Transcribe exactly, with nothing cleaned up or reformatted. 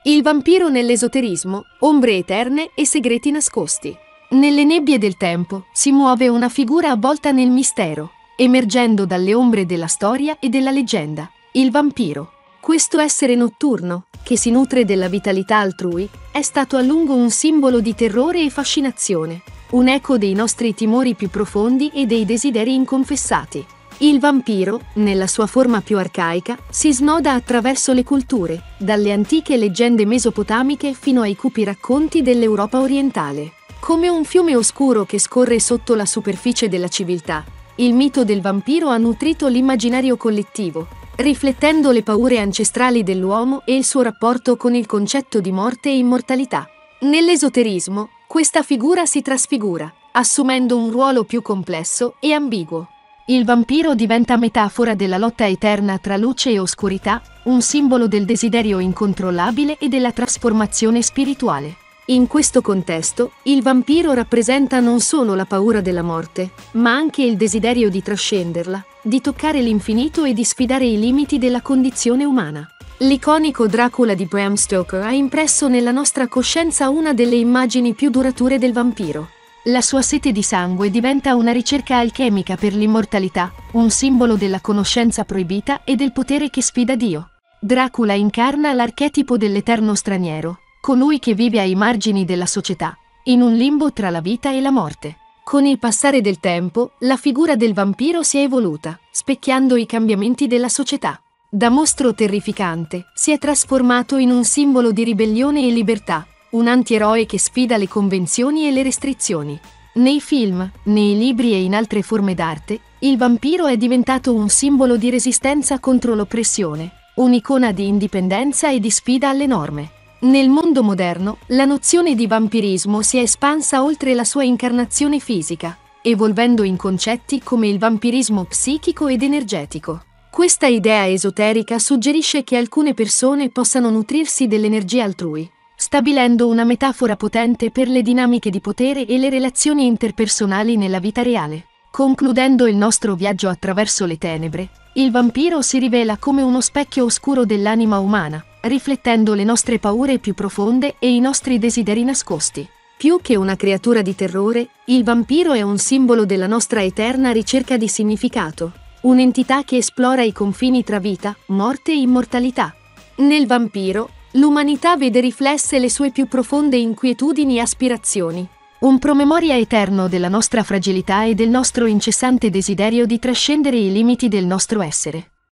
Il vampiro nell'esoterismo, ombre eterne e segreti nascosti. Nelle nebbie del tempo si muove una figura avvolta nel mistero, emergendo dalle ombre della storia e della leggenda, il vampiro. Questo essere notturno, che si nutre della vitalità altrui, è stato a lungo un simbolo di terrore e fascinazione, un eco dei nostri timori più profondi e dei desideri inconfessati. Il vampiro, nella sua forma più arcaica, si snoda attraverso le culture, dalle antiche leggende mesopotamiche fino ai cupi racconti dell'Europa orientale. Come un fiume oscuro che scorre sotto la superficie della civiltà, il mito del vampiro ha nutrito l'immaginario collettivo, riflettendo le paure ancestrali dell'uomo e il suo rapporto con il concetto di morte e immortalità. Nell'esoterismo, questa figura si trasfigura, assumendo un ruolo più complesso e ambiguo. Il vampiro diventa metafora della lotta eterna tra luce e oscurità, un simbolo del desiderio incontrollabile e della trasformazione spirituale. In questo contesto, il vampiro rappresenta non solo la paura della morte, ma anche il desiderio di trascenderla, di toccare l'infinito e di sfidare i limiti della condizione umana. L'iconico Dracula di Bram Stoker ha impresso nella nostra coscienza una delle immagini più durature del vampiro. La sua sete di sangue diventa una ricerca alchemica per l'immortalità, un simbolo della conoscenza proibita e del potere che sfida Dio. Dracula incarna l'archetipo dell'eterno straniero, colui che vive ai margini della società, in un limbo tra la vita e la morte. Con il passare del tempo, la figura del vampiro si è evoluta, specchiando i cambiamenti della società. Da mostro terrificante, si è trasformato in un simbolo di ribellione e libertà, un antieroe che sfida le convenzioni e le restrizioni. Nei film, nei libri e in altre forme d'arte, il vampiro è diventato un simbolo di resistenza contro l'oppressione, un'icona di indipendenza e di sfida alle norme. Nel mondo moderno, la nozione di vampirismo si è espansa oltre la sua incarnazione fisica, evolvendo in concetti come il vampirismo psichico ed energetico. Questa idea esoterica suggerisce che alcune persone possano nutrirsi dell'energia altrui, stabilendo una metafora potente per le dinamiche di potere e le relazioni interpersonali nella vita reale. Concludendo il nostro viaggio attraverso le tenebre, il vampiro si rivela come uno specchio oscuro dell'anima umana, riflettendo le nostre paure più profonde e i nostri desideri nascosti. Più che una creatura di terrore, il vampiro è un simbolo della nostra eterna ricerca di significato, un'entità che esplora i confini tra vita, morte e immortalità. Nel vampiro, l'umanità vede riflesse le sue più profonde inquietudini e aspirazioni, un promemoria eterno della nostra fragilità e del nostro incessante desiderio di trascendere i limiti del nostro essere.